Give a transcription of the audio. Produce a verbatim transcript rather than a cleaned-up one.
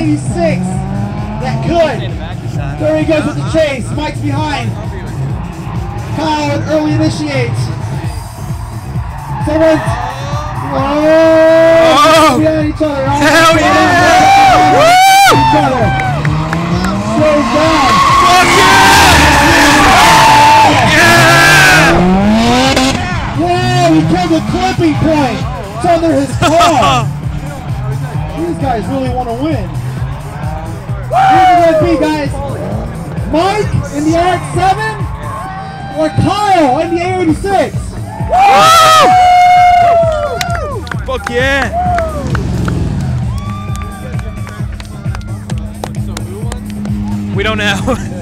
eighty-six. That could. There he goes with the chase. Mike's behind. Kyle early initiates. Someone's. Oh! Behind each other. Right? Hell yeah! Woo! Each other. Slows down. Fuck yeah! Yeah! Yeah, he killed the clipping point. It's under his car. These guys really want to win. Who's it going to be, guys? Mike in the R X seven or Kyle in the A eighty-six? Woo! Fuck yeah! We don't know.